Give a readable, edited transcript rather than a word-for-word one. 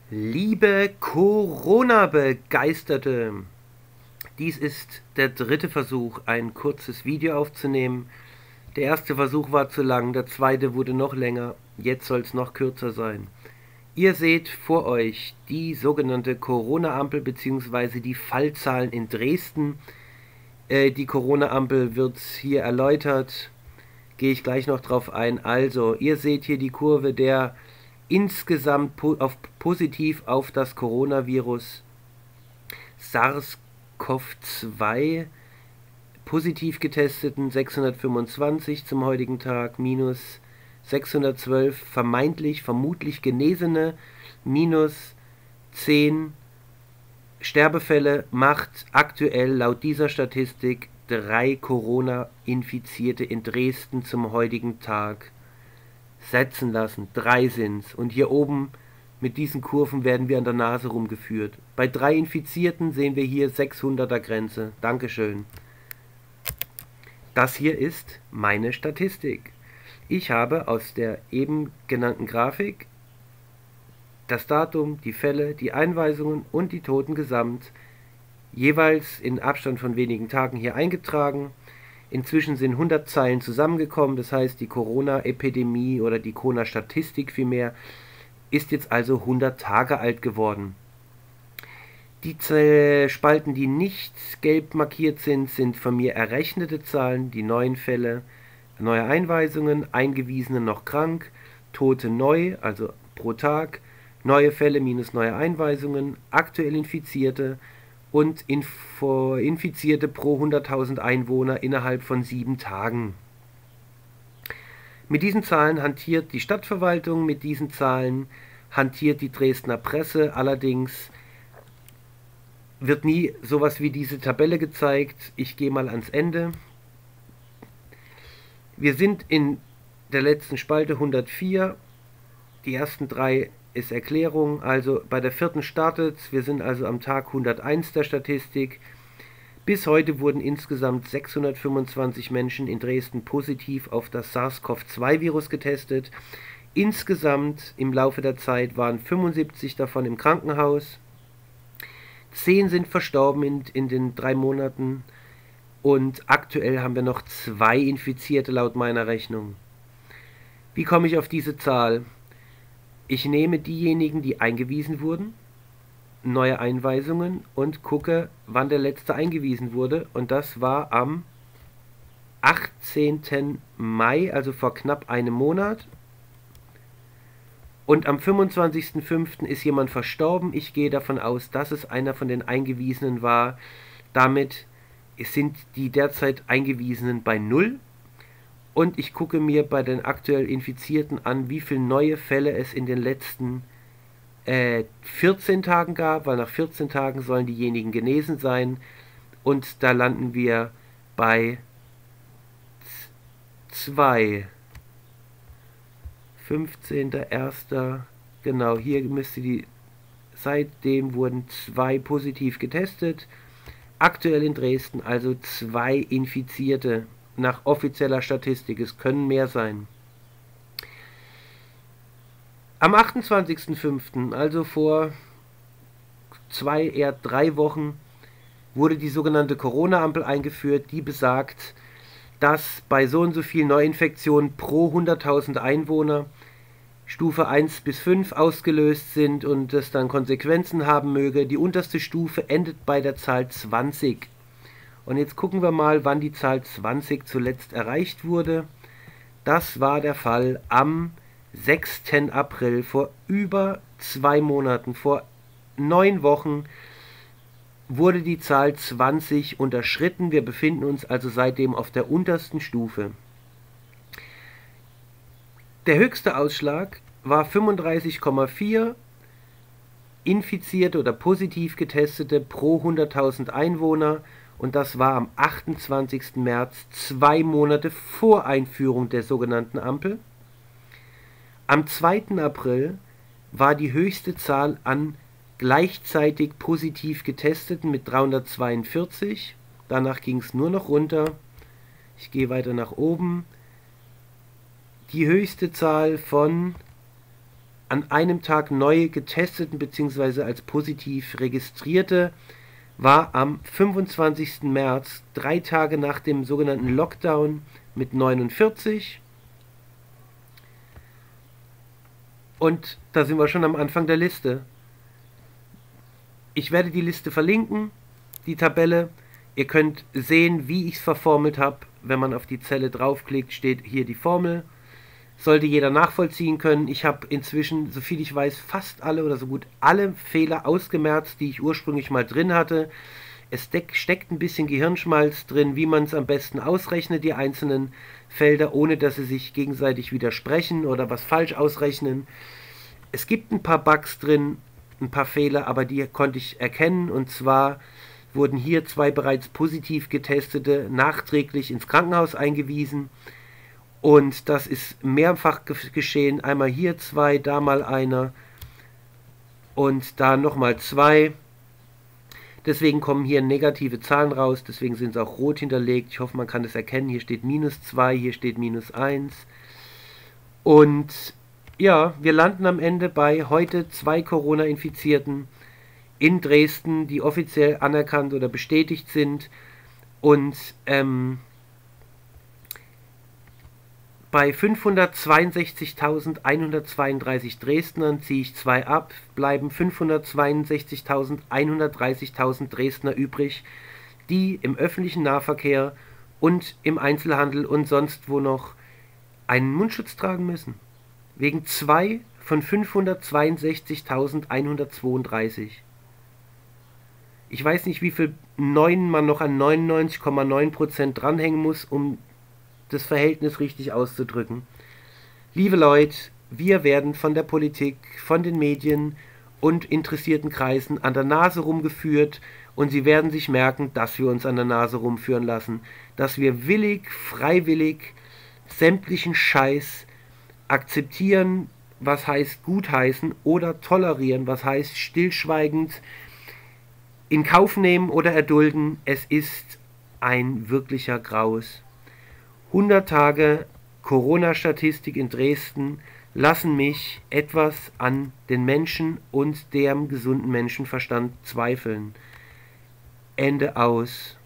Liebe Corona-Begeisterte, dies ist der dritte Versuch, ein kurzes Video aufzunehmen. Der erste Versuch war zu lang, der zweite wurde noch länger, jetzt soll es noch kürzer sein. Ihr seht vor euch die sogenannte Corona-Ampel bzw. die Fallzahlen in Dresden. Die Corona-Ampel wird hier erläutert, gehe ich gleich noch drauf ein. Also, ihr seht hier die Kurve der insgesamt positiv auf das Coronavirus SARS-CoV-2 positiv getesteten 625 zum heutigen Tag, minus 612 vermutlich Genesene, minus 10 Sterbefälle, macht aktuell laut dieser Statistik 3 Corona-Infizierte in Dresden zum heutigen Tag setzen lassen. 3 sind's. Und hier oben mit diesen Kurven werden wir an der Nase rumgeführt. Bei 3 Infizierten sehen wir hier 600er Grenze. Dankeschön. Das hier ist meine Statistik. Ich habe aus der eben genannten Grafik das Datum, die Fälle, die Einweisungen und die Toten gesamt jeweils in Abstand von wenigen Tagen hier eingetragen. Inzwischen sind 100 Zeilen zusammengekommen, das heißt die Corona-Epidemie oder die Corona-Statistik vielmehr ist jetzt also 100 Tage alt geworden. Die Spalten, die nicht gelb markiert sind, sind von mir errechnete Zahlen, die neuen Fälle, neue Einweisungen, Eingewiesene noch krank, Tote neu, also pro Tag, neue Fälle minus neue Einweisungen, aktuell Infizierte und Infizierte pro 100.000 Einwohner innerhalb von 7 Tagen. Mit diesen Zahlen hantiert die Stadtverwaltung, mit diesen Zahlen hantiert die Dresdner Presse, allerdings wird nie sowas wie diese Tabelle gezeigt. Ich gehe mal ans Ende. Wir sind in der letzten Spalte 104, die ersten 3 ist Erklärung, also bei der 4. startet, wir sind also am Tag 101 der Statistik. Bis heute wurden insgesamt 625 Menschen in Dresden positiv auf das SARS-CoV-2-Virus getestet. Insgesamt im Laufe der Zeit waren 75 davon im Krankenhaus. 10 sind verstorben in den 3 Monaten und aktuell haben wir noch 2 Infizierte laut meiner Rechnung. Wie komme ich auf diese Zahl? Ich nehme diejenigen, die eingewiesen wurden, neue Einweisungen und gucke, wann der letzte eingewiesen wurde. Und das war am 18. Mai, also vor knapp einem Monat. Und am 25.05. ist jemand verstorben. Ich gehe davon aus, dass es einer von den Eingewiesenen war. Damit sind die derzeit Eingewiesenen bei 0. Und ich gucke mir bei den aktuell Infizierten an, wie viele neue Fälle es in den letzten 14 Tagen gab, weil nach 14 Tagen sollen diejenigen genesen sein. Und da landen wir bei 2. 15.01. Genau, hier müsste die, seitdem wurden 2 positiv getestet. Aktuell in Dresden also 2 Infizierte. Nach offizieller Statistik, es können mehr sein. Am 28.05., also vor 2, eher 3 Wochen, wurde die sogenannte Corona-Ampel eingeführt, die besagt, dass bei so und so vielen Neuinfektionen pro 100.000 Einwohner Stufe 1 bis 5 ausgelöst sind und das dann Konsequenzen haben möge. Die unterste Stufe endet bei der Zahl 20. Und jetzt gucken wir mal, wann die Zahl 20 zuletzt erreicht wurde. Das war der Fall am 6. April, vor über 2 Monaten, vor 9 Wochen wurde die Zahl 20 unterschritten. Wir befinden uns also seitdem auf der untersten Stufe. Der höchste Ausschlag war 35,4 Infizierte oder positiv Getestete pro 100.000 Einwohner. Und das war am 28. März, 2 Monate vor Einführung der sogenannten Ampel. Am 2. April war die höchste Zahl an gleichzeitig positiv Getesteten mit 342. Danach ging es nur noch runter. Ich gehe weiter nach oben. Die höchste Zahl von an einem Tag neu getesteten bzw. als positiv registrierte war am 25. März, 3 Tage nach dem sogenannten Lockdown, mit 49. Und da sind wir schon am Anfang der Liste. Ich werde die Liste verlinken, die Tabelle. Ihr könnt sehen, wie ich es verformelt habe. Wenn man auf die Zelle draufklickt, steht hier die Formel. Sollte jeder nachvollziehen können. Ich habe inzwischen, soviel ich weiß, fast alle oder so gut alle Fehler ausgemerzt, die ich ursprünglich mal drin hatte. Es steckt ein bisschen Gehirnschmalz drin, wie man es am besten ausrechnet, die einzelnen Felder, ohne dass sie sich gegenseitig widersprechen oder was falsch ausrechnen. Es gibt ein paar Bugs drin, ein paar Fehler, aber die konnte ich erkennen. Und zwar wurden hier 2 bereits positiv getestete nachträglich ins Krankenhaus eingewiesen. Und das ist mehrfach geschehen. Einmal hier 2, da mal einer und da nochmal 2. Deswegen kommen hier negative Zahlen raus. Deswegen sind sie auch rot hinterlegt. Ich hoffe, man kann das erkennen. Hier steht -2, hier steht -1. Und ja, wir landen am Ende bei heute 2 Corona-Infizierten in Dresden, die offiziell anerkannt oder bestätigt sind. Und bei 562.132 Dresdnern ziehe ich 2 ab, bleiben 562.130.000 Dresdner übrig, die im öffentlichen Nahverkehr und im Einzelhandel und sonst wo noch einen Mundschutz tragen müssen. Wegen 2 von 562.132. Ich weiß nicht, wie viel 9 man noch an 99,9% dranhängen muss, um das Verhältnis richtig auszudrücken. Liebe Leute, wir werden von der Politik, von den Medien und interessierten Kreisen an der Nase rumgeführt und sie werden sich merken, dass wir uns an der Nase rumführen lassen, dass wir willig, freiwillig sämtlichen Scheiß akzeptieren, was heißt gutheißen, oder tolerieren, was heißt stillschweigend in Kauf nehmen oder erdulden. Es ist ein wirklicher Graus. 100 Tage Corona-Statistik in Dresden lassen mich etwas an den Menschen und deren gesunden Menschenverstand zweifeln. Ende aus.